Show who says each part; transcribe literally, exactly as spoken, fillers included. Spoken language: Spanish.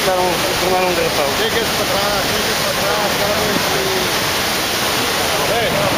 Speaker 1: dar un, tomar un grapado.
Speaker 2: Llegues para atrás, llegues para atrás, cada vez.